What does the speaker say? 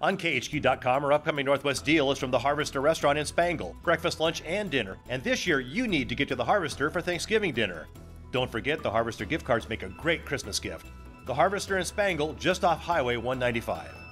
On KHQ.com, our upcoming Northwest deal is from the Harvester Restaurant in Spangle. Breakfast, lunch, and dinner. And this year, you need to get to the Harvester for Thanksgiving dinner. Don't forget, the Harvester gift cards make a great Christmas gift. The Harvester in Spangle, just off Highway 195.